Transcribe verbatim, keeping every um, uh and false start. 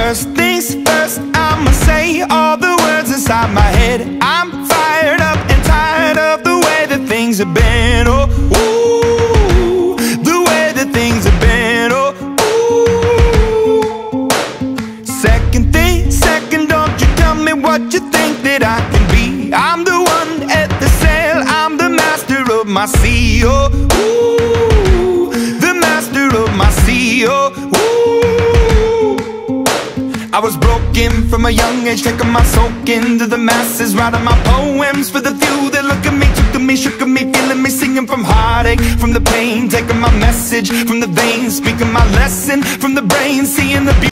First things first, I'ma say all the words inside my head. I'm fired up and tired of the way that things have been. Oh, ooh, the way that things have been. Oh, ooh. Second thing, second, don't you tell me what you think that I can be. I'm the one at the sail, I'm the master of my sea. Oh, ooh, the master of my sea. Oh, ooh. I was broken from a young age, taking my soak into the masses, writing my poems for the few that look at me, took to me, shook at me, feeling me, singing from heartache, from the pain, taking my message from the veins, speaking my lesson from the brain, seeing the beauty.